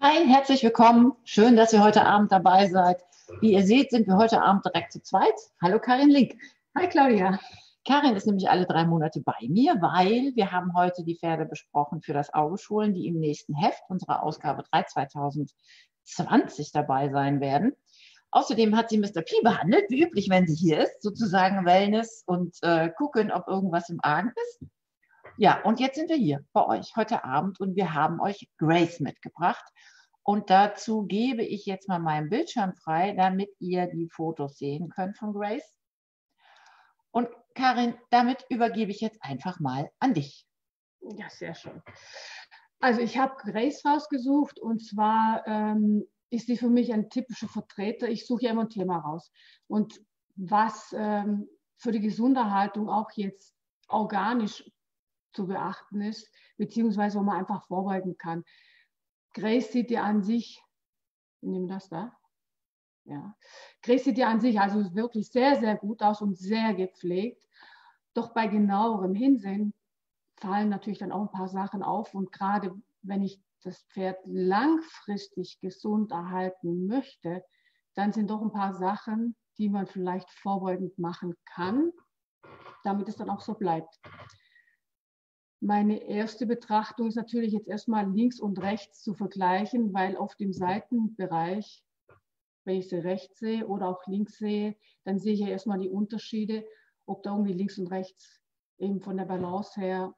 Hi, herzlich willkommen. Schön, dass ihr heute Abend dabei seid. Wie ihr seht, sind wir heute Abend direkt zu zweit. Hallo Karin Link. Hi Claudia. Karin ist nämlich alle 3 Monate bei mir, weil wir haben heute die Pferde besprochen für das Augeschulen, die im nächsten Heft unserer Ausgabe 3 2020 dabei sein werden. Außerdem hat sie Mr. P behandelt, wie üblich, wenn sie hier ist, sozusagen Wellness und gucken, ob irgendwas im Argen ist. Ja, und jetzt sind wir hier bei euch heute Abend und wir haben euch Grace mitgebracht. Und dazu gebe ich jetzt mal meinen Bildschirm frei, damit ihr die Fotos sehen könnt von Grace. Und Karin, damit übergebe ich jetzt einfach mal an dich. Ja, sehr schön. Also ich habe Grace rausgesucht und zwar ist sie für mich ein typischer Vertreter. Ich suche ja immer ein Thema raus. Und was für die gesunde Haltung auch jetzt organisch zu beachten ist, beziehungsweise wo man einfach vorbeugen kann. Grace sieht ja an sich, nimm das da, ja. Grace sieht ja an sich also wirklich sehr, sehr gut aus und sehr gepflegt. Doch bei genauerem Hinsehen fallen natürlich dann auch ein paar Sachen auf. Und gerade wenn ich das Pferd langfristig gesund erhalten möchte, dann sind doch ein paar Sachen, die man vielleicht vorbeugend machen kann, damit es dann auch so bleibt. Meine erste Betrachtung ist natürlich jetzt erstmal links und rechts zu vergleichen, weil auf dem Seitenbereich, wenn ich sie rechts sehe oder auch links sehe, dann sehe ich ja erstmal die Unterschiede, ob da irgendwie links und rechts eben von der Balance her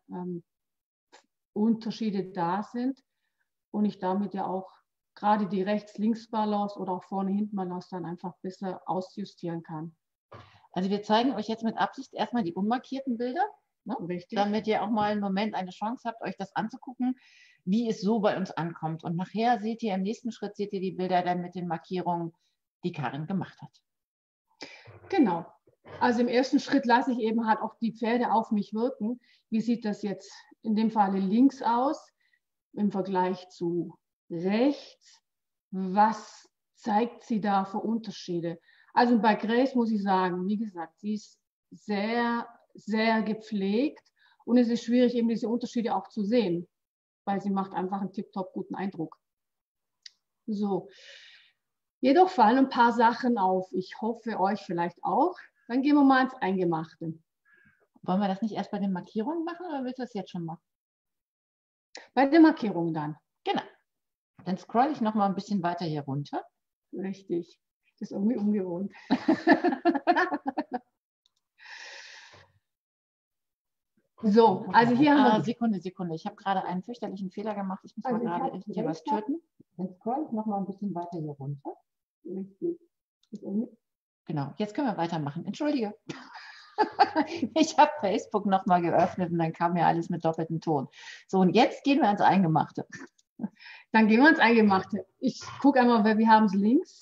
Unterschiede da sind und ich damit ja auch gerade die Rechts-Links-Balance oder auch Vorne-Hinten-Balance dann einfach besser ausjustieren kann. Also wir zeigen euch jetzt mit Absicht erstmal die unmarkierten Bilder, ne? Richtig. Damit ihr auch mal einen Moment eine Chance habt, euch das anzugucken, wie es so bei uns ankommt. Und nachher seht ihr im nächsten Schritt, seht ihr die Bilder dann mit den Markierungen, die Karin gemacht hat. Genau. Also im ersten Schritt lasse ich eben halt auch die Pferde auf mich wirken. Wie sieht das jetzt in dem Falle links aus im Vergleich zu rechts? Was zeigt sie da für Unterschiede? Also bei Grace muss ich sagen, wie gesagt, sie ist sehr, sehr gepflegt und es ist schwierig, eben diese Unterschiede auch zu sehen, weil sie macht einfach einen tipptopp guten Eindruck. So. Jedoch fallen ein paar Sachen auf. Ich hoffe, euch vielleicht auch. Dann gehen wir mal ins Eingemachte. Wollen wir das nicht erst bei den Markierungen machen oder willst du das jetzt schon machen? Bei den Markierungen dann. Genau. Dann scroll ich noch mal ein bisschen weiter hier runter. Richtig. Das ist irgendwie ungewohnt. So, also hier haben wir... Sekunde. Ich habe gerade einen fürchterlichen Fehler gemacht. Ich muss mal gerade hier was töten. Dann scroll ich noch mal ein bisschen weiter hier runter. Richtig. Genau, jetzt können wir weitermachen. Entschuldige. Ich habe Facebook noch mal geöffnet und dann kam mir alles mit doppeltem Ton. So, und jetzt gehen wir ans Eingemachte. Dann gehen wir ins Eingemachte. Ich gucke einmal, wir haben es links.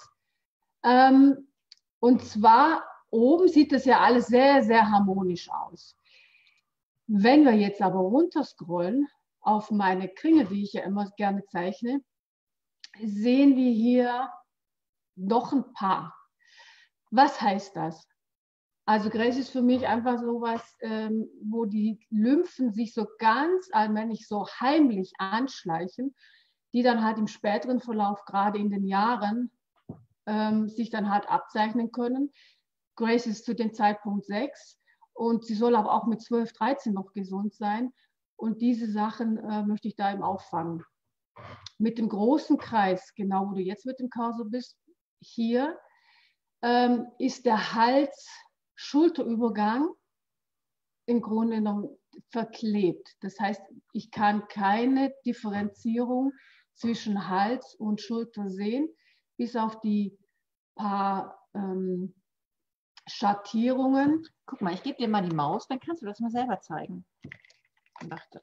Und zwar oben sieht das ja alles sehr, sehr harmonisch aus. Wenn wir jetzt aber runterscrollen auf meine Kringel, die ich ja immer gerne zeichne, sehen wir hier noch ein paar. Was heißt das? Also Grace ist für mich einfach sowas, wo die Lymphen sich so ganz allmählich so heimlich anschleichen, die dann halt im späteren Verlauf, gerade in den Jahren, sich dann halt abzeichnen können. Grace ist zu dem Zeitpunkt 6 und sie soll aber auch mit 12, 13 noch gesund sein. Und diese Sachen möchte ich da eben auffangen. Mit dem großen Kreis, genau wo du jetzt mit dem Cursor bist, hier ist der Hals-Schulterübergang im Grunde genommen verklebt. Das heißt, ich kann keine Differenzierung zwischen Hals und Schulter sehen, bis auf die paar Schattierungen. Guck mal, ich gebe dir mal die Maus, dann kannst du das mal selber zeigen. Warte.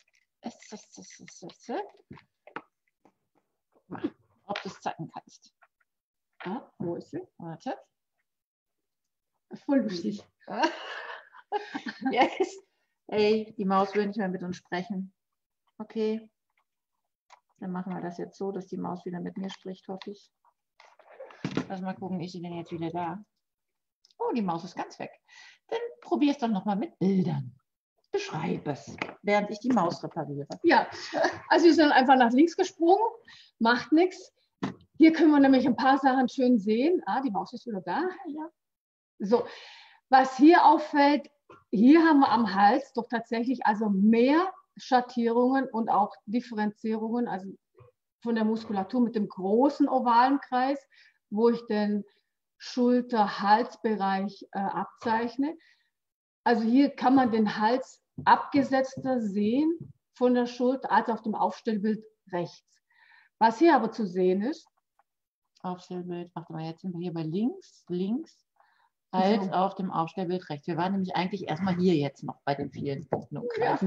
Guck mal, ob du es zeigen kannst. Ah, wo ist sie? Warte. Voll lustig. Yes. Ey, die Maus will nicht mehr mit uns sprechen. Okay. Dann machen wir das jetzt so, dass die Maus wieder mit mir spricht, hoffe ich. Lass mal gucken, ist sie denn jetzt wieder da? Oh, die Maus ist ganz weg. Dann probier es doch nochmal mit Bildern. Beschreib es, während ich die Maus repariere. Ja, also wir sind einfach nach links gesprungen, macht nichts. Hier können wir nämlich ein paar Sachen schön sehen. Ah, die Maus ist wieder da. Ja. So, was hier auffällt, hier haben wir am Hals doch tatsächlich also mehr Schattierungen und auch Differenzierungen, also von der Muskulatur mit dem großen ovalen Kreis, wo ich den Schulter-Halsbereich abzeichne. Also hier kann man den Hals abgesetzter sehen von der Schulter als auf dem Aufstellbild rechts. Was hier aber zu sehen ist, Aufstellbild, warte mal, jetzt sind wir hier bei links, als so. auf dem Aufstellbild rechts. Wir waren nämlich eigentlich erstmal hier jetzt noch bei den vielen Punkten und Kreisen.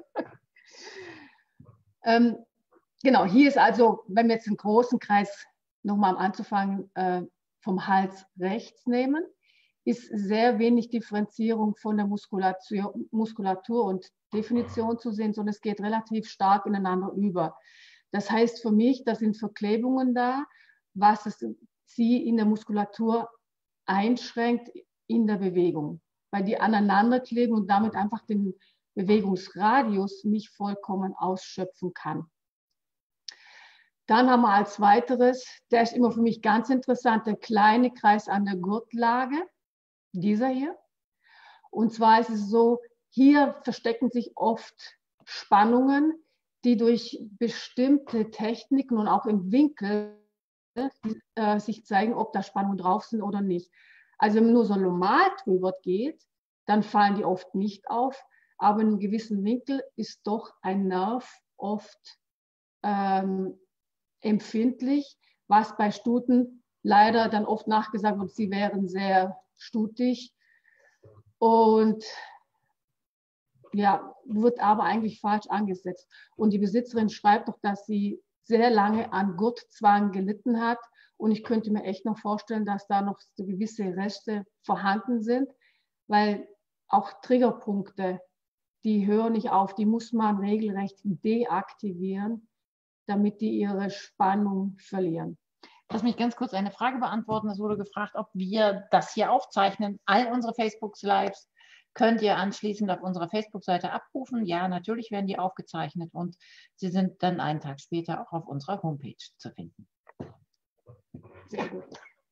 Genau, hier ist also, wenn wir jetzt den großen Kreis nochmal am Anfang vom Hals rechts nehmen, ist sehr wenig Differenzierung von der Muskulatur und Definition zu sehen, sondern es geht relativ stark ineinander über. Das heißt für mich, da sind Verklebungen da, was sie in der Muskulatur einschränkt in der Bewegung, weil die aneinander kleben und damit einfach den Bewegungsradius nicht vollkommen ausschöpfen kann. Dann haben wir als weiteres, der ist immer für mich ganz interessant, der kleine Kreis an der Gurtlage, dieser hier. Und zwar ist es so, hier verstecken sich oft Spannungen, die durch bestimmte Techniken und auch im Winkel sich zeigen, ob da Spannungen drauf sind oder nicht. Also wenn man nur so normal drüber geht, dann fallen die oft nicht auf, aber in einem gewissen Winkel ist doch ein Nerv oft empfindlich, was bei Stuten leider dann oft nachgesagt wird, sie wären sehr stutig und ja, wird aber eigentlich falsch angesetzt. Und die Besitzerin schreibt doch, dass sie sehr lange an Gurtzwang gelitten hat. Und ich könnte mir echt noch vorstellen, dass da noch so gewisse Reste vorhanden sind, weil auch Triggerpunkte, die hören nicht auf, die muss man regelrecht deaktivieren, damit die ihre Spannung verlieren. Lass mich ganz kurz eine Frage beantworten. Es wurde gefragt, ob wir das hier aufzeichnen. All unsere Facebook-Lives könnt ihr anschließend auf unserer Facebook-Seite abrufen. Ja, natürlich werden die aufgezeichnet und sie sind dann einen Tag später auch auf unserer Homepage zu finden. Sehr gut.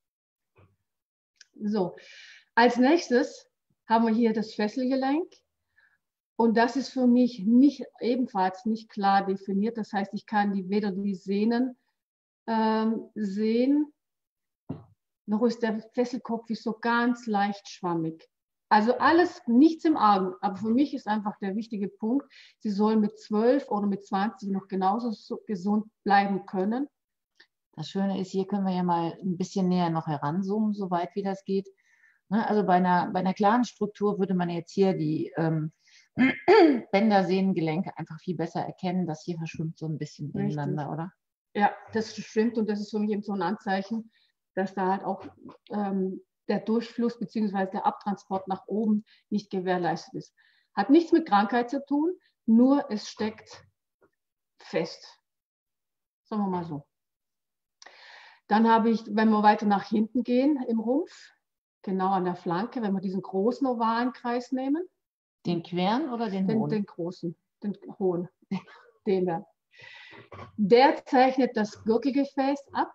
So, als nächstes haben wir hier das Fesselgelenk. Und das ist für mich ebenfalls nicht klar definiert. Das heißt, ich kann weder die Sehnen sehen, noch ist der Fesselkopf so ganz leicht schwammig. Also alles, nichts im Argen. Aber für mich ist einfach der wichtige Punkt, sie sollen mit 12 oder mit 20 noch genauso gesund bleiben können. Das Schöne ist, hier können wir ja mal ein bisschen näher noch heranzoomen, soweit wie das geht. Also bei einer klaren Struktur würde man jetzt hier die Bänder, Sehnen, Gelenke einfach viel besser erkennen. Das hier verschwimmt so ein bisschen ineinander, oder? Ja, das stimmt und das ist für mich eben so ein Anzeichen, dass da halt auch der Durchfluss bzw. der Abtransport nach oben nicht gewährleistet ist. Hat nichts mit Krankheit zu tun, nur es steckt fest. Sagen wir mal so. Dann habe ich, wenn wir weiter nach hinten gehen im Rumpf, genau an der Flanke, wenn wir diesen großen ovalen Kreis nehmen. Den queren oder den hohen? Den großen, den hohen, den da. Der zeichnet das Gürtelgefäß ab.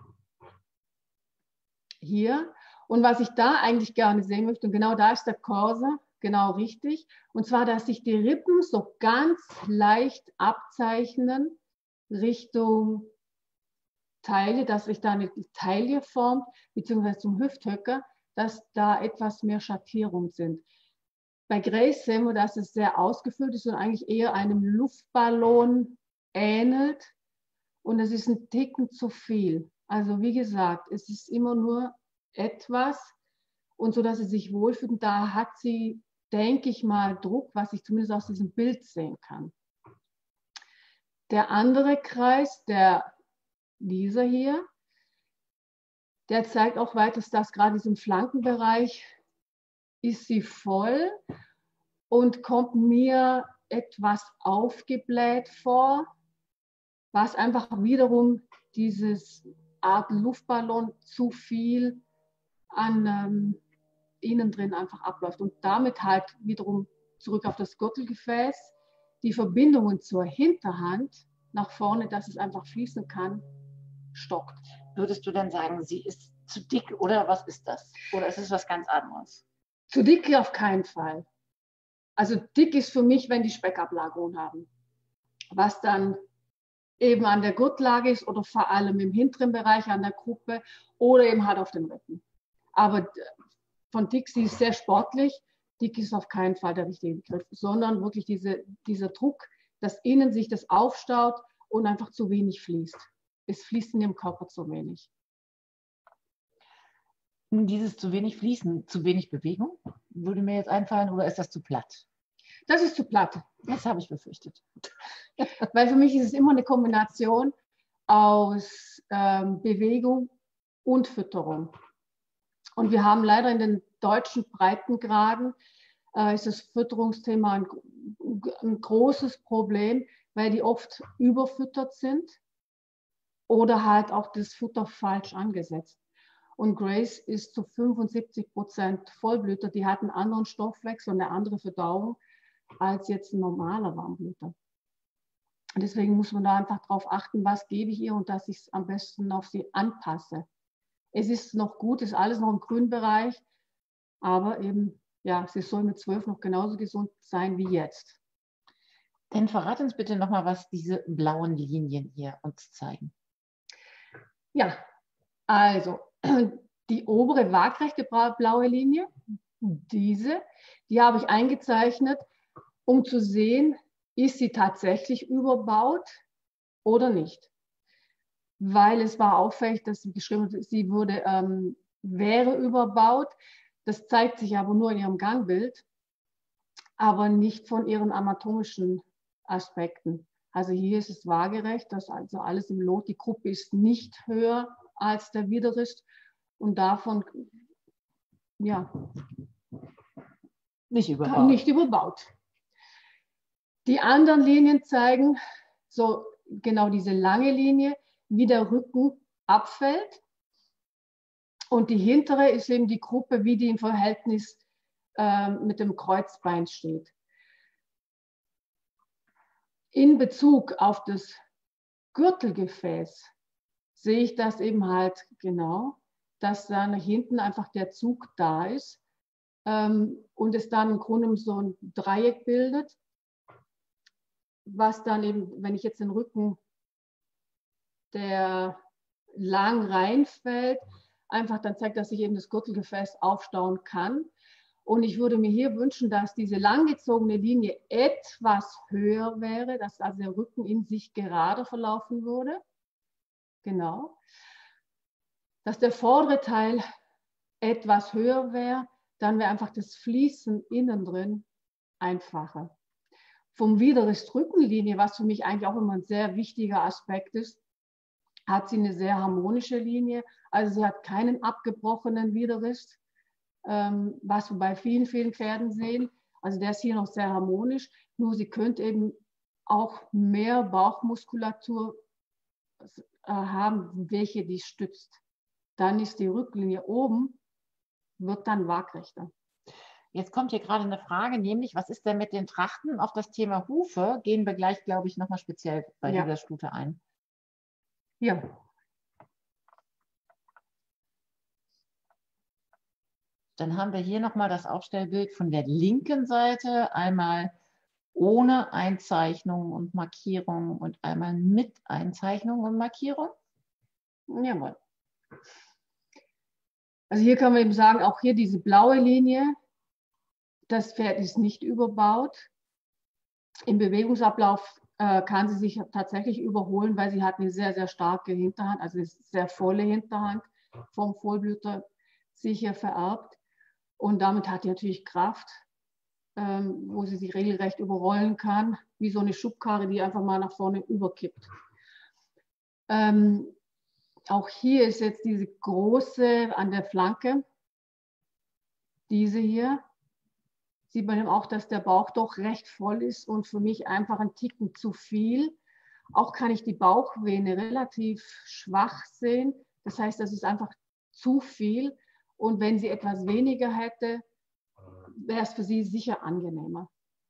Hier. Und was ich da eigentlich gerne sehen möchte, und genau da ist der Cursor, genau richtig, und zwar, dass sich die Rippen so ganz leicht abzeichnen Richtung Taille, dass sich da eine Taille formt, beziehungsweise zum Hüfthöcker, dass da etwas mehr Schattierungen sind. Bei Grace sehen wir, dass es sehr ausgefüllt ist und eigentlich eher einem Luftballon ähnelt. Und es ist ein Ticken zu viel. Also wie gesagt, es ist immer nur etwas und so, dass sie sich wohlfühlt. Und da hat sie, denke ich mal, Druck, was ich zumindest aus diesem Bild sehen kann. Der andere Kreis, dieser hier, der zeigt auch weiter, dass gerade in diesem Flankenbereich ist sie voll und kommt mir etwas aufgebläht vor, was einfach wiederum dieses Art Luftballon zu viel an innen drin einfach abläuft und damit halt wiederum zurück auf das Gürtelgefäß, die Verbindungen zur Hinterhand nach vorne, dass es einfach fließen kann, stockt. Würdest du denn sagen, sie ist zu dick oder was ist das? Oder ist es was ganz anderes? Zu dick auf keinen Fall. Also dick ist für mich, wenn die Speckablagerungen haben. Was dann eben an der Gurtlage ist oder vor allem im hinteren Bereich an der Kuppe oder eben halt auf dem Rücken. Aber von dick, sie ist sehr sportlich. Dick ist auf keinen Fall der richtige Begriff, sondern wirklich dieser Druck, dass innen sich das aufstaut und einfach zu wenig fließt. Es fließt in ihrem Körper zu wenig. Dieses zu wenig Fließen, zu wenig Bewegung, würde mir jetzt einfallen, oder ist das zu platt? Das ist zu platt. Das habe ich befürchtet. Weil für mich ist es immer eine Kombination aus Bewegung und Fütterung. Und wir haben leider in den deutschen Breitengraden ist das Fütterungsthema ein großes Problem, weil die oft überfüttert sind oder halt auch das Futter falsch angesetzt. Und Grace ist zu 75% Vollblüter, die hat einen anderen Stoffwechsel und eine andere Verdauung als jetzt ein normaler Warmblüter. Und deswegen muss man da einfach darauf achten, was gebe ich ihr und dass ich es am besten auf sie anpasse. Es ist noch gut, ist alles noch im grünen Bereich, aber eben, ja, sie soll mit 12 noch genauso gesund sein wie jetzt. Dann verrat uns bitte nochmal, was diese blauen Linien hier uns zeigen. Ja, also die obere waagrechte blaue Linie, die habe ich eingezeichnet, um zu sehen, ist sie tatsächlich überbaut oder nicht. Weil es war auffällig, dass sie geschrieben hat, sie wäre überbaut. Das zeigt sich aber nur in ihrem Gangbild, aber nicht von ihren anatomischen Aspekten. Also hier ist es waagerecht, dass also alles im Lot, die Gruppe ist nicht höher als der Widerrist und davon, ja, nicht überbaut. Die anderen Linien zeigen so genau diese lange Linie, wie der Rücken abfällt. Und die hintere ist eben die Gruppe, wie die im Verhältnis mit dem Kreuzbein steht. In Bezug auf das Gürtelgefäß sehe ich das eben halt genau, dass da nach hinten einfach der Zug da ist und es dann im Grunde so ein Dreieck bildet, was dann eben, wenn ich jetzt den Rücken, der lang reinfällt, einfach dann zeigt, dass sich eben das Gürtelgefäß aufstauen kann. Und ich würde mir hier wünschen, dass diese langgezogene Linie etwas höher wäre, dass also der Rücken in sich gerade verlaufen würde. Genau. Dass der vordere Teil etwas höher wäre, dann wäre einfach das Fließen innen drin einfacher. Vom Widerrist Rückenlinie, was für mich eigentlich auch immer ein sehr wichtiger Aspekt ist, hat sie eine sehr harmonische Linie. Also sie hat keinen abgebrochenen Widerrist, was wir bei vielen, vielen Pferden sehen. Also der ist hier noch sehr harmonisch, nur sie könnte eben auch mehr Bauchmuskulatur haben, welche die stützt. Dann ist die Rückenlinie oben, wird dann waagrechter. Jetzt kommt hier gerade eine Frage, nämlich, was ist denn mit den Trachten? Auf das Thema Hufe gehen wir gleich, glaube ich, nochmal speziell bei dieser Stute ein. Ja. Dann haben wir hier nochmal das Aufstellbild von der linken Seite, einmal ohne Einzeichnung und Markierung und einmal mit Einzeichnung und Markierung. Jawohl. Also hier kann man eben sagen, auch hier diese blaue Linie, das Pferd ist nicht überbaut. Im Bewegungsablauf kann sie sich tatsächlich überholen, weil sie hat eine sehr, sehr starke Hinterhand, also eine sehr volle Hinterhand vom Vollblüter sicher vererbt. Und damit hat sie natürlich Kraft, wo sie sich regelrecht überrollen kann, wie so eine Schubkarre, die einfach mal nach vorne überkippt. Auch hier ist jetzt diese große an der Flanke, diese hier, sieht man eben auch, dass der Bauch doch recht voll ist und für mich einfach ein Ticken zu viel. Auch kann ich die Bauchvene relativ schwach sehen. Das heißt, das ist einfach zu viel. Und wenn sie etwas weniger hätte, wäre es für sie sicher angenehmer.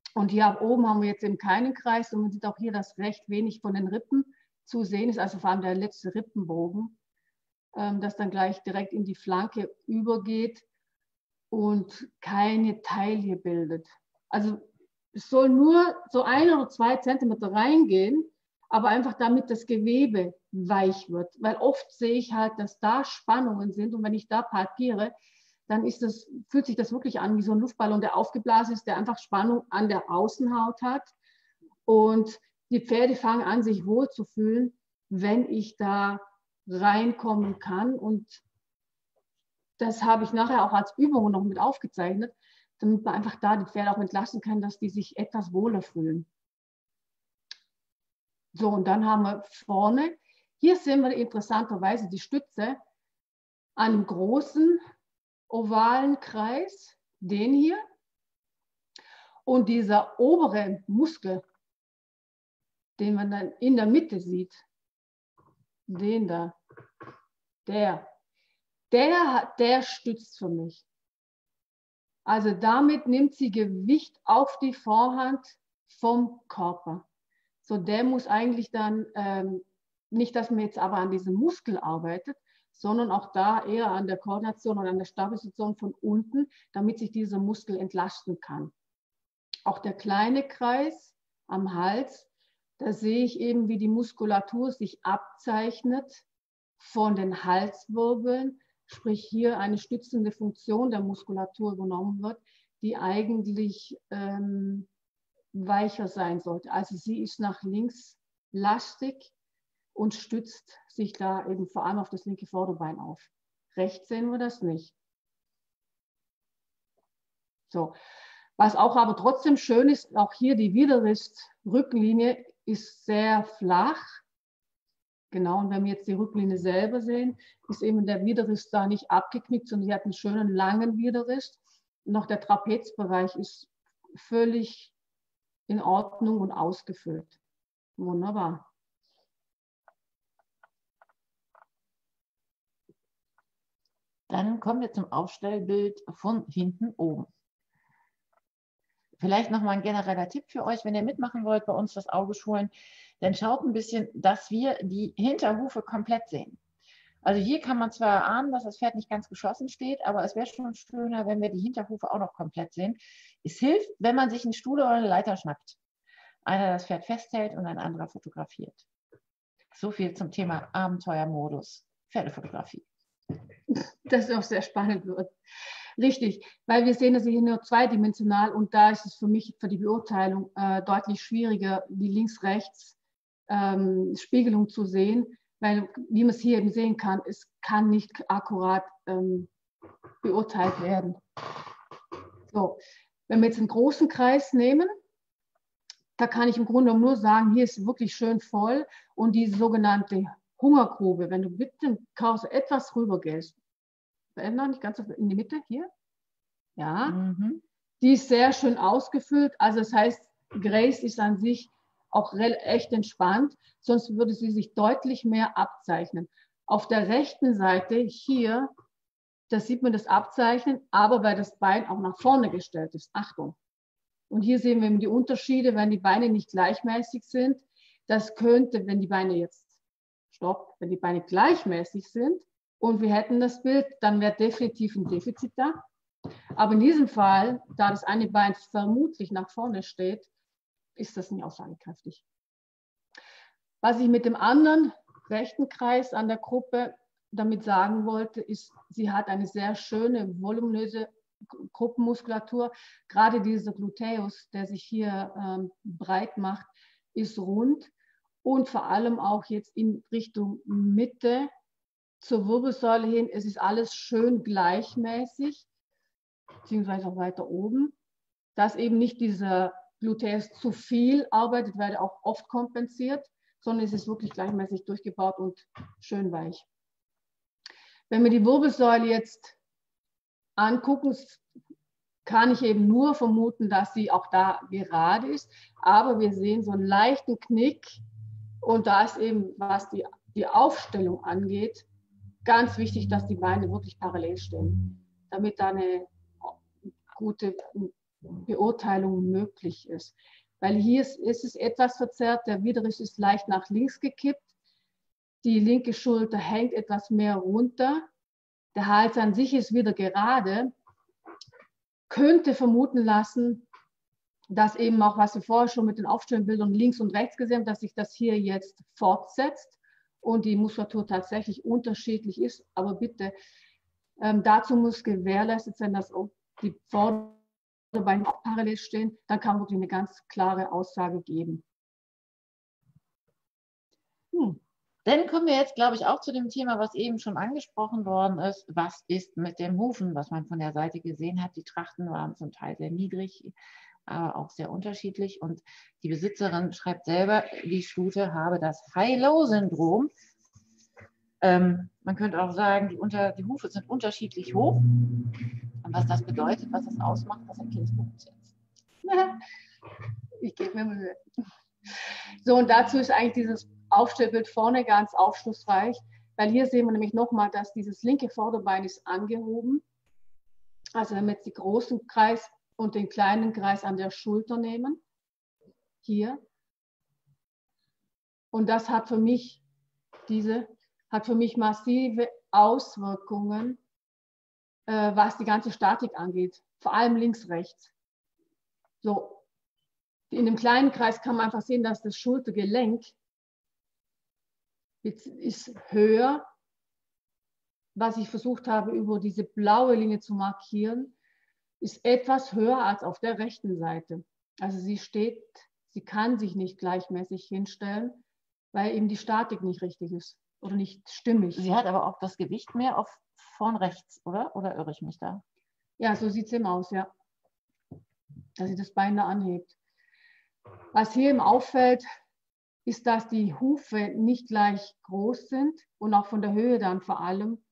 Und hier oben haben wir jetzt eben keinen Kreis und man sieht auch hier, dass recht wenig von den Rippen zu sehen ist, also vor allem der letzte Rippenbogen, das dann gleich direkt in die Flanke übergeht und keine Taille bildet. Also es soll nur so 1 oder 2 Zentimeter reingehen, aber einfach damit das Gewebe weich wird. Weil oft sehe ich halt, dass da Spannungen sind und wenn ich da palpiere, dann fühlt sich das wirklich an wie so ein Luftballon, der aufgeblasen ist, der einfach Spannung an der Außenhaut hat. Und die Pferde fangen an, sich wohl zu fühlen, wenn ich da reinkommen kann. Und das habe ich nachher auch als Übung noch mit aufgezeichnet, damit man einfach da die Pferde auch entlasten kann, dass die sich etwas wohler fühlen. So, und dann haben wir vorne, hier sehen wir interessanterweise die Stütze an einem großen ovalen Kreis, den hier. Und dieser obere Muskel, den man dann in der Mitte sieht, den da, der stützt für mich. Also damit nimmt sie Gewicht auf die Vorhand vom Körper. So, der muss eigentlich dann, nicht, dass man jetzt aber an diesem Muskel arbeitet, sondern auch da eher an der Koordination und an der Stabilisation von unten, damit sich dieser Muskel entlasten kann. Auch der kleine Kreis am Hals, da sehe ich eben, wie die Muskulatur sich abzeichnet von den Halswirbeln, sprich hier eine stützende Funktion der Muskulatur übernommen wird, die eigentlich weicher sein sollte. Also sie ist nach links lastig und stützt sich da eben vor allem auf das linke Vorderbein auf. Rechts sehen wir das nicht. So. Was auch aber trotzdem schön ist, auch hier die Widerrist-Rückenlinie ist sehr flach. Genau, und wenn wir jetzt die Rückenlinie selber sehen, ist eben der Widerrist da nicht abgeknickt, sondern sie hat einen schönen langen Widerrist. Und auch der Trapezbereich ist völlig in Ordnung und ausgefüllt. Wunderbar. Dann kommen wir zum Aufstellbild von hinten oben. Vielleicht nochmal ein genereller Tipp für euch, wenn ihr mitmachen wollt bei uns das Auge schulen, dann schaut ein bisschen, dass wir die Hinterhufe komplett sehen. Also hier kann man zwar erahnen, dass das Pferd nicht ganz geschlossen steht, aber es wäre schon schöner, wenn wir die Hinterhufe auch noch komplett sehen. Es hilft, wenn man sich einen Stuhl oder eine Leiter schnappt. Einer das Pferd festhält und ein anderer fotografiert. So viel zum Thema Abenteuermodus Pferdefotografie. Das auch sehr spannend wird. Richtig, weil wir sehen das hier nur zweidimensional und da ist es für mich für die Beurteilung deutlich schwieriger, die links-rechts Spiegelung zu sehen, weil, wie man es hier eben sehen kann, es kann nicht akkurat beurteilt werden. So, wenn wir jetzt einen großen Kreis nehmen, da kann ich im Grunde nur sagen, hier ist wirklich schön voll und die sogenannte Hungergrube, wenn du mit dem Cursor etwas rüber gehst, verändern, nicht ganz in die Mitte hier, ja, die ist sehr schön ausgefüllt, also das heißt, Grace ist an sich auch echt entspannt, sonst würde sie sich deutlich mehr abzeichnen. Auf der rechten Seite hier, da sieht man das Abzeichnen, aber weil das Bein auch nach vorne gestellt ist. Achtung. Und hier sehen wir eben die Unterschiede, wenn die Beine nicht gleichmäßig sind. Das könnte, wenn die Beine jetzt, wenn die Beine gleichmäßig sind und wir hätten das Bild, dann wäre definitiv ein Defizit da. Aber in diesem Fall, da das eine Bein vermutlich nach vorne steht, ist das nicht aussagekräftig. Was ich mit dem anderen rechten Kreis an der Gruppe damit sagen wollte, ist, sie hat eine sehr schöne, voluminöse Gruppenmuskulatur. Gerade dieser Gluteus, der sich hier breit macht, ist rund und vor allem auch jetzt in Richtung Mitte zur Wirbelsäule hin. Es ist alles schön gleichmäßig, beziehungsweise auch weiter oben, dass eben nicht dieser Gluteus zu viel arbeitet, weil er auch oft kompensiert, sondern es ist wirklich gleichmäßig durchgebaut und schön weich. Wenn wir die Wirbelsäule jetzt angucken, kann ich eben nur vermuten, dass sie auch da gerade ist, aber wir sehen so einen leichten Knick und da ist eben, was die Aufstellung angeht, ganz wichtig, dass die Beine wirklich parallel stehen, damit da eine gute Beurteilung möglich ist. Weil hier ist es etwas verzerrt, der Widerrist ist leicht nach links gekippt, die linke Schulter hängt etwas mehr runter, der Hals an sich ist wieder gerade, könnte vermuten lassen, dass eben auch, was wir vorher schon mit den Aufstellbildern links und rechts gesehen haben, dass sich das hier jetzt fortsetzt und die Muskulatur tatsächlich unterschiedlich ist. Aber bitte, dazu muss gewährleistet sein, dass auch die Vorderbeine auch parallel stehen. Dann kann man wirklich eine ganz klare Aussage geben. Dann kommen wir jetzt, glaube ich, auch zu dem Thema, was eben schon angesprochen worden ist. Was ist mit den Hufen, was man von der Seite gesehen hat? Die Trachten waren zum Teil sehr niedrig, aber auch sehr unterschiedlich. Und die Besitzerin schreibt selber, die Stute habe das High-Low-Syndrom. Man könnte auch sagen, die Hufe sind unterschiedlich hoch. Und was das bedeutet, was das ausmacht, das erklärst du uns jetzt. Ich gebe mir Mühe. So, und dazu ist eigentlich dieses Aufstellbild vorne ganz aufschlussreich, weil hier sehen wir nämlich nochmal, dass dieses linke Vorderbein ist angehoben. Also wenn wir jetzt den großen Kreis und den kleinen Kreis an der Schulter nehmen, hier. Und das hat für mich massive Auswirkungen, was die ganze Statik angeht, vor allem links, rechts. So, in dem kleinen Kreis kann man einfach sehen, dass das Schultergelenk jetzt ist höher, was ich versucht habe, über diese blaue Linie zu markieren, ist etwas höher als auf der rechten Seite. Also sie kann sich nicht gleichmäßig hinstellen, weil eben die Statik nicht richtig ist oder nicht stimmig. Sie hat aber auch das Gewicht mehr auf vorn rechts, oder? Oder irre ich mich da? Ja, so sieht es eben aus, ja. Dass sie das Bein da anhebt. Was hier eben auffällt, ist, dass die Hufe nicht gleich groß sind und auch von der Höhe dann vor allem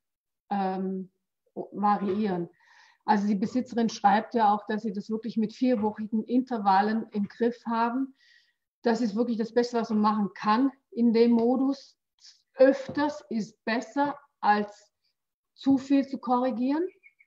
variieren. Also die Besitzerin schreibt ja auch, dass sie das wirklich mit 4-wöchigen Intervallen im Griff haben. Das ist wirklich das Beste, was man machen kann in dem Modus. Öfters ist besser, als zu viel zu korrigieren.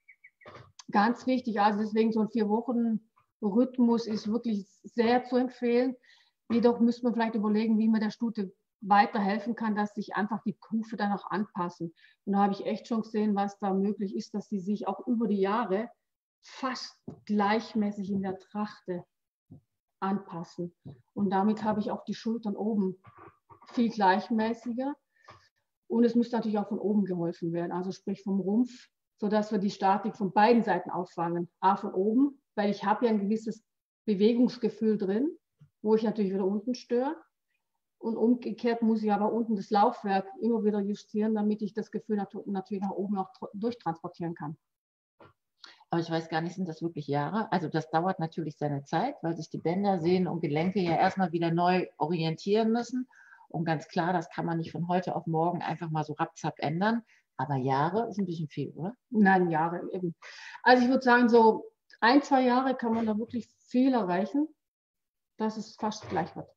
Ganz wichtig, also deswegen so ein 4-Wochen-Rhythmus ist wirklich sehr zu empfehlen. Jedoch müsste man vielleicht überlegen, wie man der Stute weiterhelfen kann, dass sich einfach die Hufe dann auch anpassen. Und da habe ich echt schon gesehen, was da möglich ist, dass sie sich auch über die Jahre fast gleichmäßig in der Trachte anpassen. Und damit habe ich auch die Schultern oben viel gleichmäßiger. Und es müsste natürlich auch von oben geholfen werden, also sprich vom Rumpf, sodass wir die Statik von beiden Seiten auffangen. A, von oben, weil ich habe ja ein gewisses Bewegungsgefühl drin, wo ich natürlich wieder unten störe. Und umgekehrt muss ich aber unten das Laufwerk immer wieder justieren, damit ich das Gefühl natürlich nach oben auch durchtransportieren kann. Aber ich weiß gar nicht, sind das wirklich Jahre? Also das dauert natürlich seine Zeit, weil sich die Bänder, Sehnen und Gelenke ja erstmal wieder neu orientieren müssen. Und ganz klar, das kann man nicht von heute auf morgen einfach mal so rapzapp ändern. Aber Jahre ist ein bisschen viel, oder? Nein, Jahre eben. Also ich würde sagen, so 1-2 Jahre kann man da wirklich viel erreichen, dass es fast gleich wird.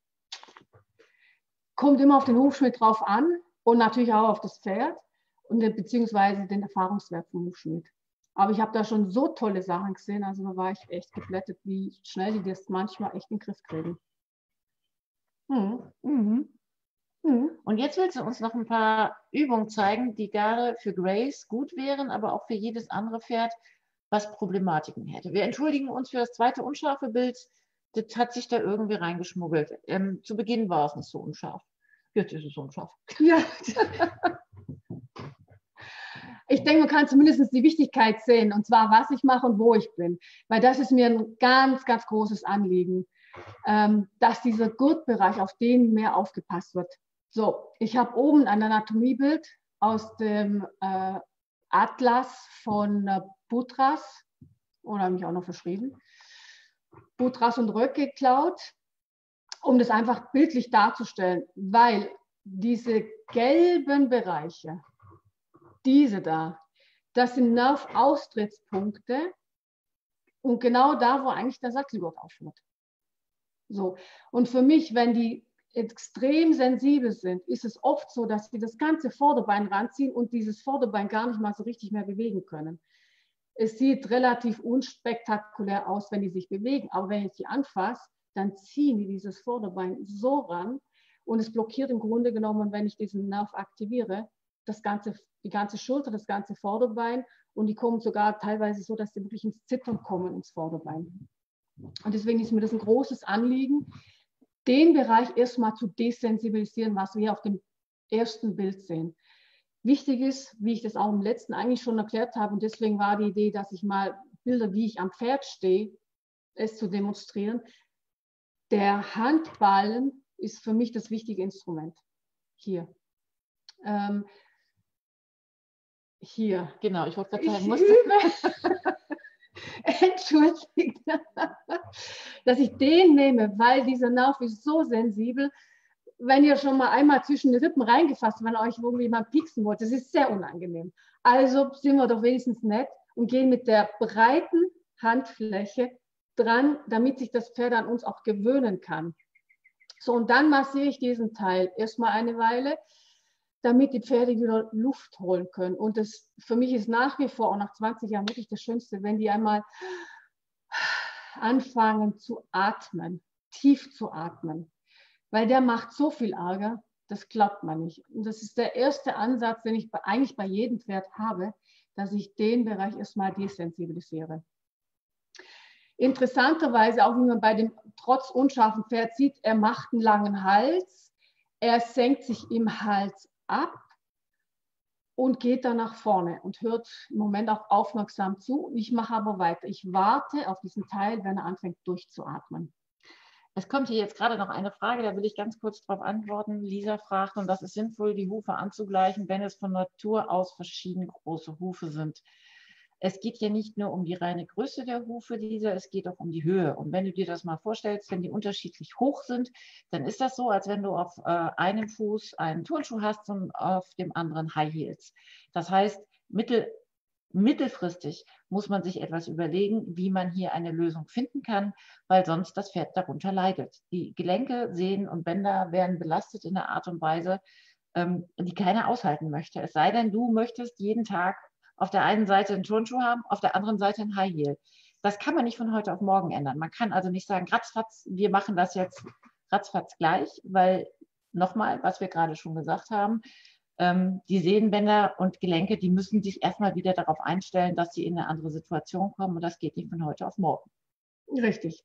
Kommt immer auf den Hufschmied drauf an und natürlich auch auf das Pferd und beziehungsweise den Erfahrungswert vom Hufschmied. Aber ich habe da schon so tolle Sachen gesehen, also da war ich echt geplättet, wie schnell die das manchmal echt in den Griff kriegen. Und jetzt willst du uns noch ein paar Übungen zeigen, die gerade für Grace gut wären, aber auch für jedes andere Pferd, was Problematiken hätte. Wir entschuldigen uns für das zweite unscharfe Bild. Das hat sich da irgendwie reingeschmuggelt. Zu Beginn war es nicht so unscharf. Jetzt ist es unscharf. Ja. Ich denke, man kann zumindest die Wichtigkeit sehen, und zwar, was ich mache und wo ich bin. Weil das ist mir ein ganz, ganz großes Anliegen, dass dieser Gurtbereich, auf den mehr aufgepasst wird. So, ich habe oben ein Anatomiebild aus dem Atlas von Boutros, oder habe mich auch noch verschrieben, Boutros und Röck geklaut, um das einfach bildlich darzustellen, weil diese gelben Bereiche, diese da, das sind Nervaustrittspunkte und genau da, wo eigentlich der Sattelgurt aufhört. So, und für mich, wenn die extrem sensibel sind, ist es oft so, dass sie das ganze Vorderbein ranziehen und dieses Vorderbein gar nicht mal so richtig mehr bewegen können. Es sieht relativ unspektakulär aus, wenn die sich bewegen, aber wenn ich die anfasse, dann ziehen die dieses Vorderbein so ran und es blockiert im Grunde genommen, wenn ich diesen Nerv aktiviere, die ganze Schulter, das ganze Vorderbein, und die kommen sogar teilweise so, dass sie wirklich ins Zittern kommen, ins Vorderbein. Und deswegen ist mir das ein großes Anliegen, den Bereich erstmal zu desensibilisieren, was wir hier auf dem ersten Bild sehen. Wichtig ist, wie ich das auch im letzten eigentlich schon erklärt habe, und deswegen war die Idee, dass ich mal Bilder, wie ich am Pferd stehe, es zu demonstrieren. Der Handballen ist für mich das wichtige Instrument. Hier. Hier. Genau, ich wollte gerade sagen, Entschuldigt, dass ich den nehme, weil dieser Nerv ist so sensibel. Wenn ihr schon mal einmal zwischen die Rippen reingefasst, wenn euch irgendwie mal pieksen wollt, das ist sehr unangenehm. Also sind wir doch wenigstens nett und gehen mit der breiten Handfläche dran, damit sich das Pferd an uns auch gewöhnen kann. So, und dann massiere ich diesen Teil erstmal eine Weile, damit die Pferde wieder Luft holen können. Und das für mich ist nach wie vor, auch nach 20 Jahren, wirklich das Schönste, wenn die einmal anfangen zu atmen, tief zu atmen. Weil der macht so viel Ärger, das glaubt man nicht. Und das ist der erste Ansatz, den ich eigentlich bei jedem Pferd habe, dass ich den Bereich erstmal desensibilisiere. Interessanterweise, auch wie man bei dem trotz unscharfen Pferd sieht, er macht einen langen Hals, er senkt sich im Hals ab und geht dann nach vorne und hört im Moment auch aufmerksam zu. Ich mache aber weiter. Ich warte auf diesen Teil, wenn er anfängt durchzuatmen. Es kommt hier jetzt gerade noch eine Frage, da will ich ganz kurz darauf antworten. Lisa fragt, und das ist sinnvoll, die Hufe anzugleichen, wenn es von Natur aus verschieden große Hufe sind. Es geht ja nicht nur um die reine Größe der Hufe, Lisa, es geht auch um die Höhe. Und wenn du dir das mal vorstellst, wenn die unterschiedlich hoch sind, dann ist das so, als wenn du auf einem Fuß einen Turnschuh hast und auf dem anderen High Heels. Das heißt, mittelfristig muss man sich etwas überlegen, wie man hier eine Lösung finden kann, weil sonst das Pferd darunter leidet. Die Gelenke, Sehnen und Bänder werden belastet in einer Art und Weise, die keiner aushalten möchte. Es sei denn, du möchtest jeden Tag auf der einen Seite einen Turnschuh haben, auf der anderen Seite ein High Heel. Das kann man nicht von heute auf morgen ändern. Man kann also nicht sagen, ratzfatz, wir machen das jetzt ratzfatz gleich, weil nochmal, was wir gerade schon gesagt haben, die Sehnenbänder und Gelenke, die müssen sich erstmal wieder darauf einstellen, dass sie in eine andere Situation kommen, und das geht nicht von heute auf morgen. Richtig.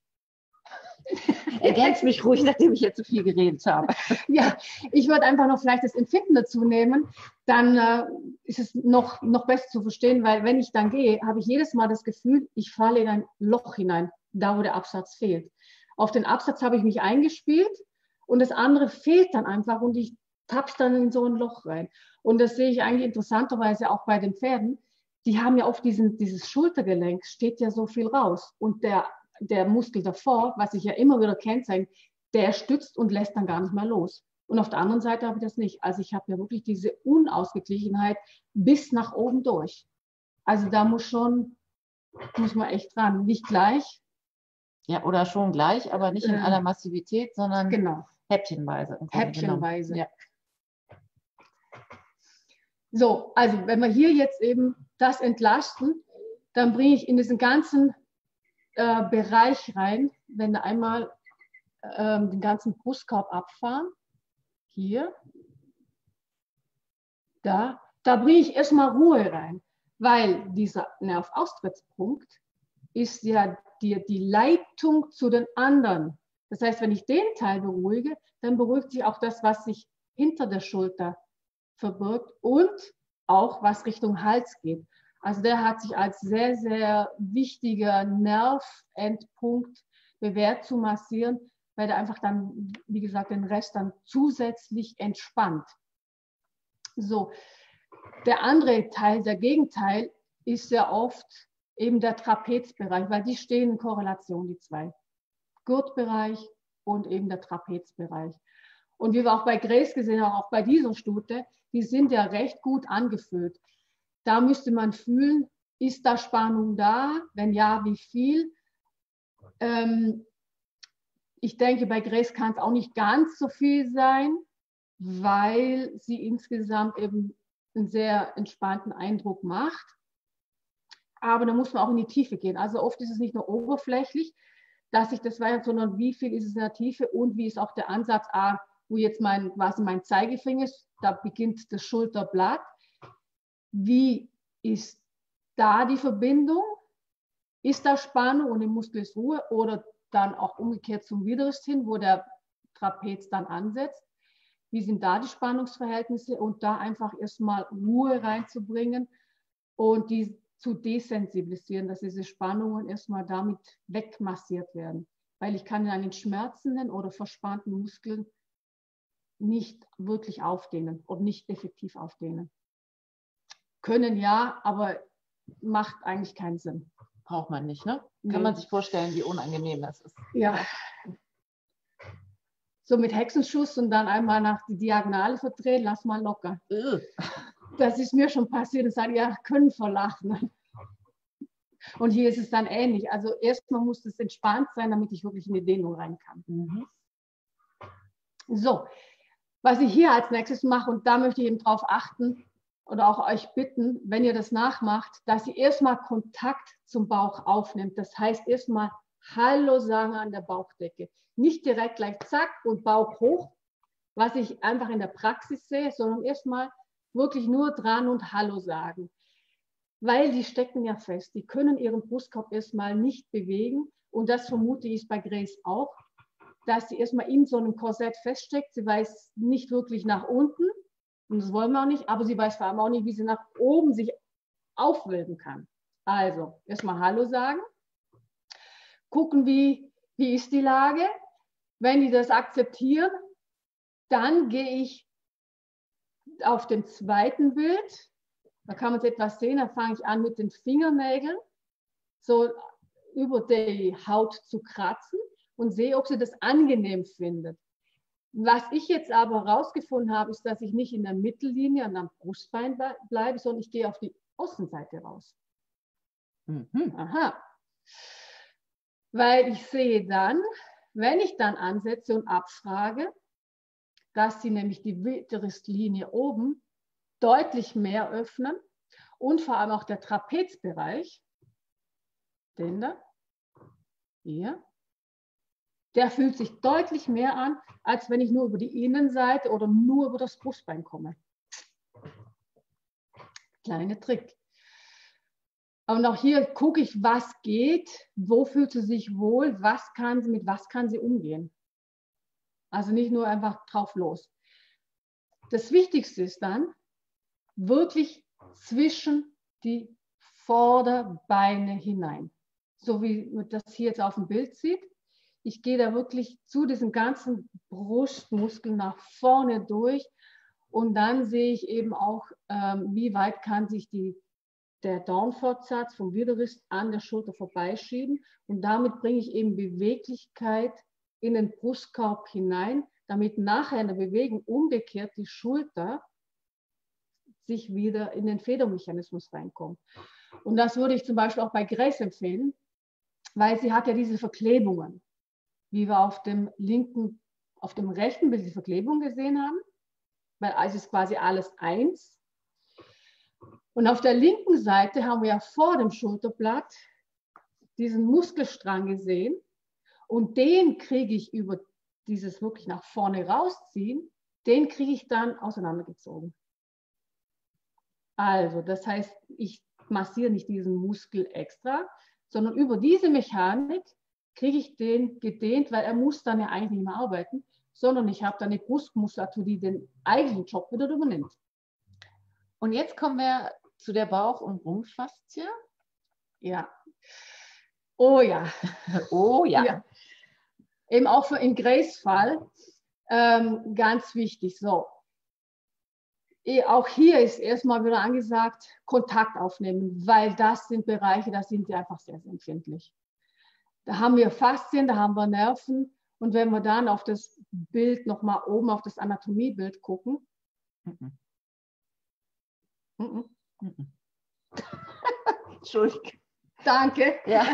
Ergänzt mich ruhig, nachdem ich jetzt zu viel geredet habe. Ja, ich würde einfach noch vielleicht das Empfinden dazu nehmen, dann ist es noch besser zu verstehen, weil wenn ich dann gehe, habe ich jedes Mal das Gefühl, ich falle in ein Loch hinein, da wo der Absatz fehlt. Auf den Absatz habe ich mich eingespielt und das andere fehlt dann einfach und ich tappst dann in so ein Loch rein. Und das sehe ich eigentlich interessanterweise auch bei den Pferden. Die haben ja oft dieses Schultergelenk, steht ja so viel raus. Und der Muskel davor, was ich ja immer wieder kennzeichne, der stützt und lässt dann gar nicht mehr los. Und auf der anderen Seite habe ich das nicht. Also ich habe ja wirklich diese Unausgeglichenheit bis nach oben durch. Also da muss man echt dran. Nicht gleich. Ja, oder schon gleich, aber nicht in aller Massivität, sondern genau. häppchenweise. Häppchenweise. Ja. So, also wenn wir hier jetzt eben das entlasten, dann bringe ich in diesen ganzen Bereich rein, wenn wir einmal den ganzen Brustkorb abfahren, hier, da bringe ich erstmal Ruhe rein, weil dieser Nervaustrittspunkt ist ja die Leitung zu den anderen. Das heißt, wenn ich den Teil beruhige, dann beruhigt sich auch das, was sich hinter der Schulter verbirgt und auch was Richtung Hals geht. Also der hat sich als sehr, sehr wichtiger Nervendpunkt bewährt zu massieren, weil der einfach dann, wie gesagt, den Rest dann zusätzlich entspannt. So, der andere Teil, der Gegenteil, ist sehr oft eben der Trapezbereich, weil die stehen in Korrelation, die zwei. Gurtbereich und eben der Trapezbereich. Und wie wir auch bei Grace gesehen haben, auch bei dieser Stute, die sind ja recht gut angefüllt. Da müsste man fühlen, ist da Spannung da? Wenn ja, wie viel? Ich denke, bei Grace kann es auch nicht ganz so viel sein, weil sie insgesamt eben einen sehr entspannten Eindruck macht. Aber da muss man auch in die Tiefe gehen. Also oft ist es nicht nur oberflächlich, dass ich das weiß, sondern wie viel ist es in der Tiefe und wie ist auch der Ansatz, wo jetzt quasi mein Zeigefinger ist, da beginnt das Schulterblatt. Wie ist da die Verbindung? Ist da Spannung und im Muskel ist Ruhe oder dann auch umgekehrt zum Widerrist hin, wo der Trapez dann ansetzt? Wie sind da die Spannungsverhältnisse und da einfach erstmal Ruhe reinzubringen und die zu desensibilisieren, dass diese Spannungen erstmal damit wegmassiert werden. Weil ich kann in einen schmerzenden oder verspannten Muskeln nicht wirklich aufdehnen oder nicht effektiv aufdehnen. Können ja, aber macht eigentlich keinen Sinn. Braucht man nicht, ne? Nee. Kann man sich vorstellen, wie unangenehm das ist. Ja. So mit Hexenschuss und dann einmal nach die Diagonale verdrehen, lass mal locker. Das ist mir schon passiert, das hat ja können verlachen. Und hier ist es dann ähnlich. Also erstmal muss es entspannt sein, damit ich wirklich in die Dehnung rein kann. Mhm. So, was ich hier als nächstes mache, und da möchte ich eben drauf achten oder auch euch bitten, wenn ihr das nachmacht, dass ihr erstmal Kontakt zum Bauch aufnimmt. Das heißt erstmal Hallo sagen an der Bauchdecke. Nicht direkt gleich zack und Bauch hoch, was ich einfach in der Praxis sehe, sondern erstmal wirklich nur dran und Hallo sagen. Weil die stecken ja fest. Die können ihren Brustkorb erstmal nicht bewegen. Und das vermute ich bei Grace auch, dass sie erstmal in so einem Korsett feststeckt. Sie weiß nicht wirklich nach unten. Und das wollen wir auch nicht. Aber sie weiß vor allem auch nicht, wie sie nach oben sich aufwölben kann. Also erstmal Hallo sagen. Gucken, wie ist die Lage. Wenn die das akzeptieren, dann gehe ich auf dem zweiten Bild. Da kann man es etwas sehen, da fange ich an mit den Fingernägeln, so über die Haut zu kratzen und sehe, ob sie das angenehm findet. Was ich jetzt aber herausgefunden habe, ist, dass ich nicht in der Mittellinie und am Brustbein bleibe, sondern ich gehe auf die Außenseite raus. Mhm. Aha. Weil ich sehe dann, wenn ich dann ansetze und abfrage, dass sie nämlich die Widerristlinie oben deutlich mehr öffnen und vor allem auch der Trapezbereich, den da, hier, der fühlt sich deutlich mehr an, als wenn ich nur über die Innenseite oder nur über das Brustbein komme. Kleiner Trick. Und auch hier gucke ich, was geht, wo fühlt sie sich wohl, mit was kann sie umgehen. Also nicht nur einfach drauf los. Das Wichtigste ist dann, wirklich zwischen die Vorderbeine hinein. So wie man das hier jetzt auf dem Bild sieht. Ich gehe da wirklich zu diesem ganzen Brustmuskel nach vorne durch und dann sehe ich eben auch, wie weit kann sich der Downfortsatz vom Widerrist an der Schulter vorbeischieben und damit bringe ich eben Beweglichkeit in den Brustkorb hinein, damit nachher in der Bewegung umgekehrt die Schulter sich wieder in den Federmechanismus reinkommt. Und das würde ich zum Beispiel auch bei Grace empfehlen, weil sie hat ja diese Verklebungen, wie wir auf dem rechten Bild die Verklebung gesehen haben, weil es ist quasi alles eins. Und auf der linken Seite haben wir ja vor dem Schulterblatt diesen Muskelstrang gesehen und den kriege ich über dieses wirklich nach vorne rausziehen, den kriege ich dann auseinandergezogen. Also, das heißt, ich massiere nicht diesen Muskel extra, sondern über diese Mechanik kriege ich den gedehnt, weil er muss dann ja eigentlich nicht mehr arbeiten, sondern ich habe dann eine Brustmuskulatur, die den eigentlichen Job wieder übernimmt. Und jetzt kommen wir zu der Bauch- und Rumpffaszie. Ja. Oh ja. Oh ja. Ja. Eben auch für in Grace Fall ganz wichtig. So. Auch hier ist erstmal wieder angesagt, Kontakt aufnehmen, weil das sind Bereiche, da sind sie einfach sehr, sehr empfindlich. Da haben wir Faszien, da haben wir Nerven und wenn wir dann auf das Bild nochmal oben auf das Anatomiebild gucken. Entschuldigung. Danke. Ja.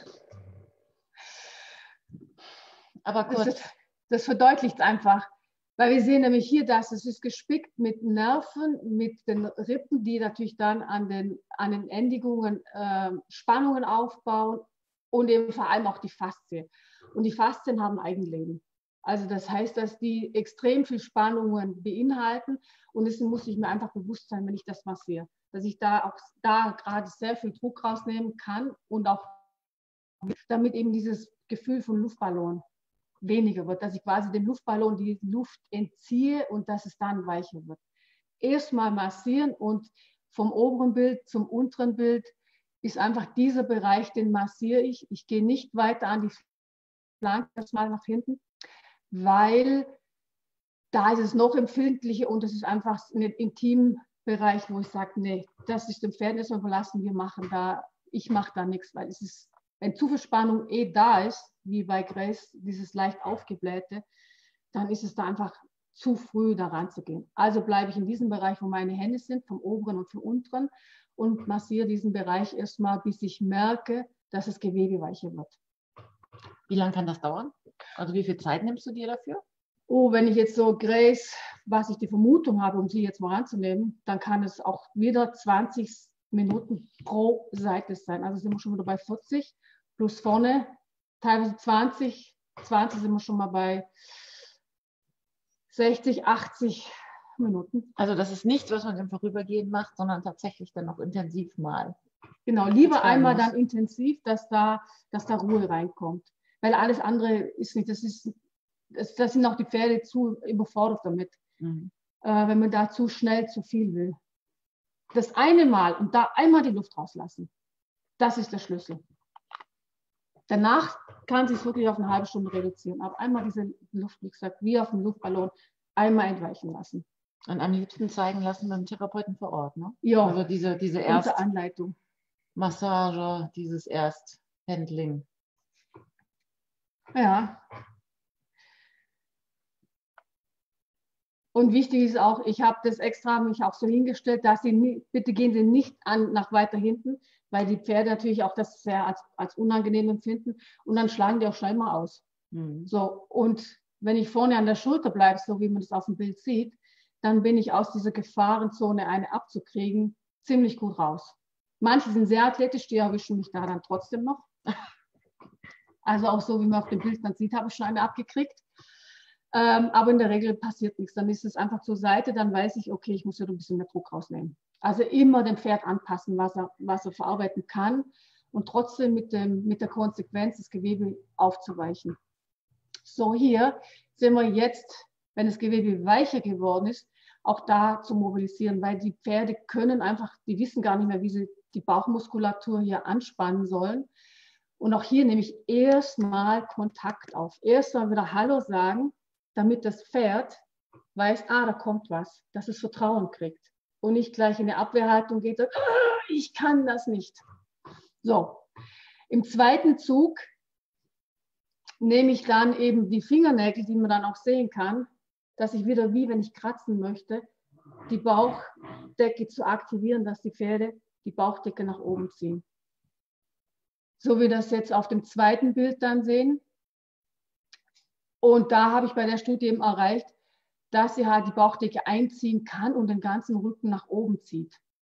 Aber kurz. Das verdeutlicht einfach, Weil wir sehen nämlich hier, dass es ist gespickt mit Nerven, mit den Rippen, die natürlich dann an den Endigungen Spannungen aufbauen und eben vor allem auch die Faszien. Und die Faszien haben Eigenleben. Also das heißt, dass die extrem viel Spannungen beinhalten und deswegen muss ich mir einfach bewusst sein, wenn ich das massiere, dass ich da gerade sehr viel Druck rausnehmen kann und auch damit eben dieses Gefühl von Luftballon weniger wird, dass ich quasi dem Luftballon die Luft entziehe und dass es dann weicher wird. Erstmal massieren und vom oberen Bild zum unteren Bild ist einfach dieser Bereich, den massiere ich. Ich gehe nicht weiter an die Flanke, erstmal nach hinten, weil da ist es noch empfindlicher und es ist einfach ein Intimbereich, wo ich sage, nee, das ist dem Pferd erstmal überlassen, ich mache da nichts, weil es ist, wenn zu viel Spannung da ist, wie bei Grace, dieses leicht aufgeblähte, dann ist es da einfach zu früh da ranzugehen. Also bleibe ich in diesem Bereich, wo meine Hände sind, vom oberen und vom unteren und massiere diesen Bereich erstmal, bis ich merke, dass das Gewebe weicher wird. Wie lange kann das dauern? Also wie viel Zeit nimmst du dir dafür? Oh, wenn ich jetzt so Grace, was ich die Vermutung habe, um sie jetzt mal anzunehmen, dann kann es auch wieder 20 Minuten pro Seite sein. Also sind wir schon wieder bei 40, plus vorne teilweise 20 sind wir schon mal bei 60, 80 Minuten. Also das ist nichts, was man im Vorübergehen macht, sondern tatsächlich dann noch intensiv mal. Genau, lieber einmal dann intensiv, dass da Ruhe reinkommt. Weil alles andere ist nicht, das sind auch die Pferde zu überfordert damit, wenn man da zu schnell zu viel will. Das eine Mal und da einmal die Luft rauslassen, das ist der Schlüssel. Danach kann sich wirklich auf eine halbe Stunde reduzieren. Aber einmal diese Luft, wie gesagt, wie auf dem Luftballon, einmal entweichen lassen. Und am liebsten zeigen lassen beim Therapeuten vor Ort, ne? Ja, also diese Anleitung. Massage, dieses Ersthandling. Ja. Und wichtig ist auch, ich habe das extra mich auch so hingestellt, dass bitte gehen Sie nicht nach weiter hinten, weil die Pferde natürlich auch das sehr als unangenehm empfinden und dann schlagen die auch schnell mal aus. So, und wenn ich vorne an der Schulter bleibe, so wie man das auf dem Bild sieht, dann bin ich aus dieser Gefahrenzone, eine abzukriegen, ziemlich gut raus. Manche sind sehr athletisch, die erwischen mich da dann trotzdem noch. Also auch so, wie man auf dem Bild dann sieht, habe ich schon eine abgekriegt. Aber in der Regel passiert nichts. Dann ist es einfach zur Seite, dann weiß ich, okay, ich muss wieder ein bisschen mehr Druck rausnehmen. Also immer dem Pferd anpassen, was er verarbeiten kann und trotzdem mit der Konsequenz, das Gewebe aufzuweichen. So, hier sehen wir jetzt, wenn das Gewebe weicher geworden ist, auch da zu mobilisieren, weil die Pferde können einfach, die wissen gar nicht mehr, wie sie die Bauchmuskulatur hier anspannen sollen. Und auch hier nehme ich erstmal Kontakt auf. Erstmal wieder Hallo sagen, damit das Pferd weiß, da kommt was, dass es Vertrauen kriegt. Und nicht gleich in eine Abwehrhaltung geht, ich kann das nicht. So, im zweiten Zug nehme ich dann eben die Fingernägel, die man dann auch sehen kann, dass ich wieder, wie wenn ich kratzen möchte, die Bauchdecke zu aktivieren, dass die Pferde die Bauchdecke nach oben ziehen. So wie wir das jetzt auf dem zweiten Bild dann sehen. Und da habe ich bei der Studie eben erreicht, dass sie halt die Bauchdecke einziehen kann und den ganzen Rücken nach oben zieht.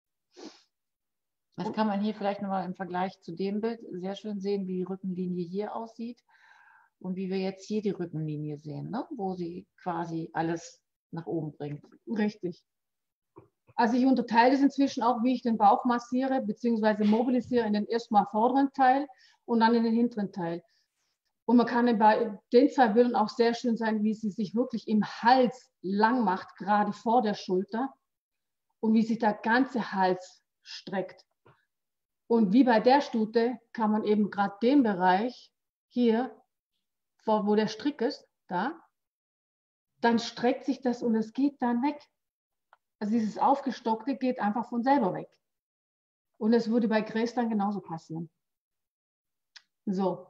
Das kann man hier vielleicht nochmal im Vergleich zu dem Bild sehr schön sehen, wie die Rückenlinie hier aussieht und wie wir jetzt hier die Rückenlinie sehen, ne? Wo sie quasi alles nach oben bringt. Richtig. Also ich unterteile es inzwischen auch, wie ich den Bauch massiere bzw. mobilisiere in den erstmal vorderen Teil und dann in den hinteren Teil. Und man kann bei den zwei Bildern auch sehr schön sein, wie sie sich wirklich im Hals lang macht, gerade vor der Schulter und wie sich der ganze Hals streckt. Und wie bei der Stute kann man eben gerade den Bereich hier, wo der Strick ist, da, dann streckt sich das und es geht dann weg. Also dieses Aufgestockte geht einfach von selber weg. Und es würde bei Grace dann genauso passieren. So.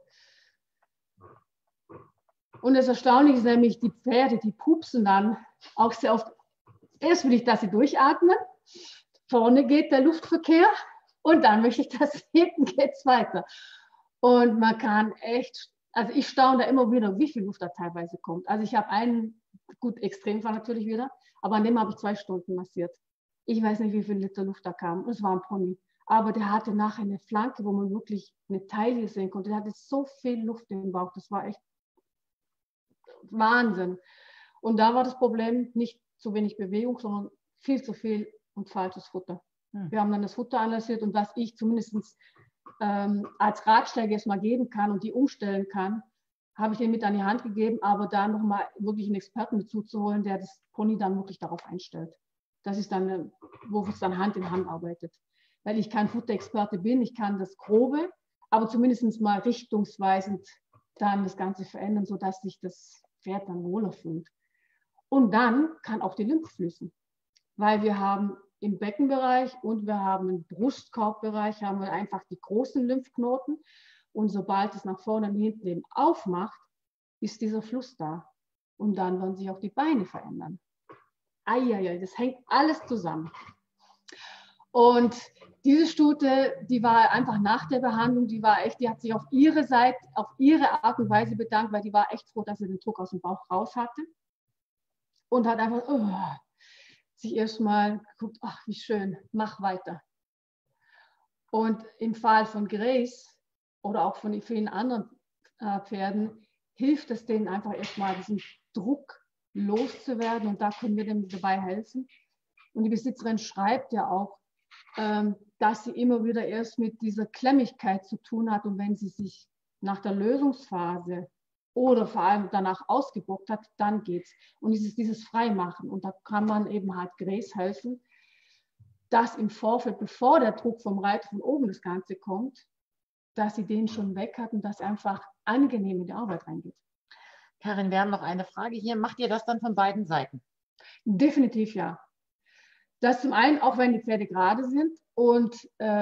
Und das Erstaunliche ist nämlich, die Pferde, die pupsen dann auch sehr oft. Erst will ich, dass sie durchatmen. Vorne geht der Luftverkehr und dann möchte ich, dass hinten geht es weiter. Und man kann echt, also ich staune da immer wieder, wie viel Luft da teilweise kommt. Also ich habe einen gut, extrem war natürlich wieder, aber an dem habe ich 2 Stunden massiert. Ich weiß nicht, wie viel Liter Luft da kam. Es war ein Pony. Aber der hatte nachher eine Flanke, wo man wirklich eine Taille sehen konnte. Der hatte so viel Luft im Bauch. Das war echt Wahnsinn. Und da war das Problem nicht zu wenig Bewegung, sondern viel zu viel und falsches Futter. Wir haben dann das Futter analysiert und was ich zumindest als Ratschläge jetzt mal geben kann und die umstellen kann, habe ich denen mit an die Hand gegeben, aber da nochmal wirklich einen Experten dazu zu holen, der das Pony dann wirklich darauf einstellt. Das ist dann, wo es dann Hand in Hand arbeitet. Weil ich kein Futterexperte bin, ich kann das Grobe, aber zumindest mal richtungsweisend dann das Ganze verändern, sodass sich das Pferd dann wohler fühlt. Und dann kann auch die Lymph fließen, weil wir haben im Beckenbereich und wir haben im Brustkorbbereich haben wir einfach die großen Lymphknoten und sobald es nach vorne und hinten eben aufmacht, ist dieser Fluss da und dann werden sich auch die Beine verändern. Eieiei, das hängt alles zusammen. Und diese Stute, die war einfach nach der Behandlung, die hat sich auf ihre Seite, auf ihre Art und Weise bedankt, weil die war echt froh, dass sie den Druck aus dem Bauch raus hatte und hat einfach sich erstmal geguckt, ach wie schön, mach weiter. Und im Fall von Grace oder auch von vielen anderen Pferden hilft es denen einfach erstmal, diesen Druck loszuwerden und da können wir dem dabei helfen. Und die Besitzerin schreibt ja auch, dass sie immer wieder erst mit dieser Klemmigkeit zu tun hat und wenn sie sich nach der Lösungsphase oder vor allem danach ausgebockt hat, dann geht's. Und es ist dieses Freimachen und da kann man eben halt Grace helfen, dass im Vorfeld, bevor der Druck vom Reiter von oben das Ganze kommt, dass sie den schon weg hat und dass einfach angenehm in die Arbeit reingeht. Karin, wir haben noch eine Frage hier. Macht ihr das dann von beiden Seiten? Definitiv ja. Das zum einen, auch wenn die Pferde gerade sind und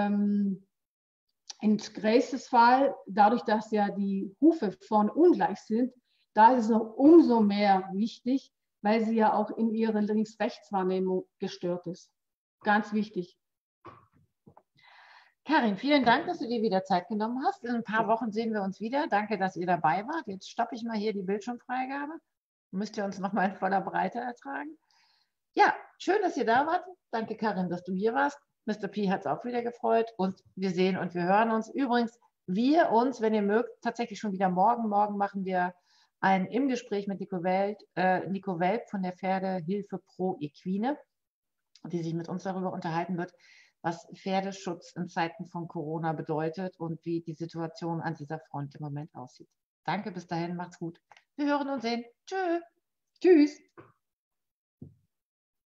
in Graces Fall, dadurch, dass ja die Hufe vorne ungleich sind, da ist es noch umso mehr wichtig, weil sie ja auch in ihrer Links-Rechts-Wahrnehmung gestört ist. Ganz wichtig. Karin, vielen Dank, dass du dir wieder Zeit genommen hast. In ein paar Wochen sehen wir uns wieder. Danke, dass ihr dabei wart. Jetzt stoppe ich mal hier die Bildschirmfreigabe. Müsst ihr uns noch mal in voller Breite ertragen. Ja, schön, dass ihr da wart. Danke, Karin, dass du hier warst. Mr. P hat es auch wieder gefreut und wir sehen und wir hören uns. Übrigens, wir uns, wenn ihr mögt, tatsächlich schon wieder morgen. Morgen machen wir ein im Gespräch mit Nico Welp von der Pferdehilfe Pro Equine, die sich mit uns darüber unterhalten wird, was Pferdeschutz in Zeiten von Corona bedeutet und wie die Situation an dieser Front im Moment aussieht. Danke, bis dahin, macht's gut. Wir hören und sehen. Tschüss. Tschüss.